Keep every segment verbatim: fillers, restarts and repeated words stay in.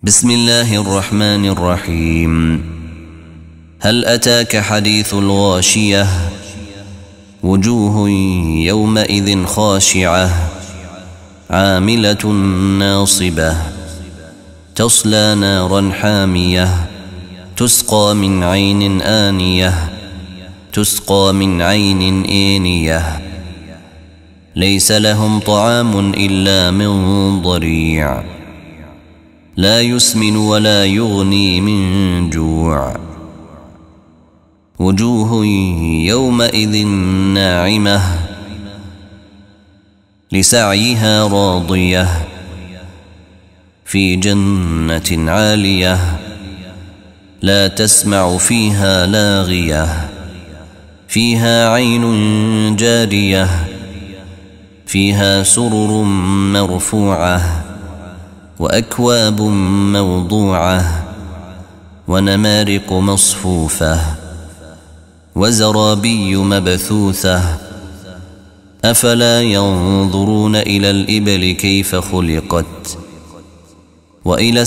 بسم الله الرحمن الرحيم. هل أتاك حديث الغاشية؟ وجوه يومئذ خاشعة عاملة ناصبة تصلى نارا حامية تسقى من عين آنية تسقى من عين آنية ليس لهم طعام إلا من ضريع لا يسمن ولا يغني من جوع وجوه يومئذ ناعمة لسعيها راضية في جنة عالية لا تسمع فيها لاغية فيها عين جارية فيها سرر مرفوعة وأكواب موضوعة ونمارق مصفوفة وزرابي مبثوثة أفلا ينظرون إلى الإبل كيف خلقت وإلى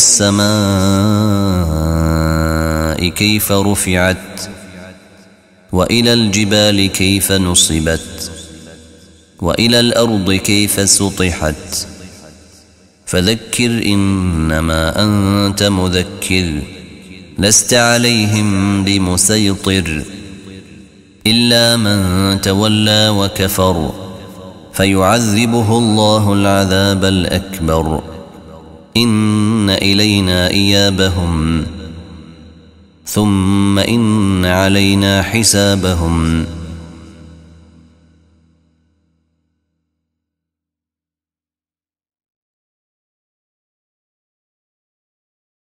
السماء كيف رفعت وإلى الجبال كيف نصبت وإلى الأرض كيف سطحت فذكر إنما أنت مذكر لست عليهم بمسيطر إلا من تولى وكفر فيعذبه الله العذاب الأكبر إن إلينا إيابهم ثم إن علينا حسابهم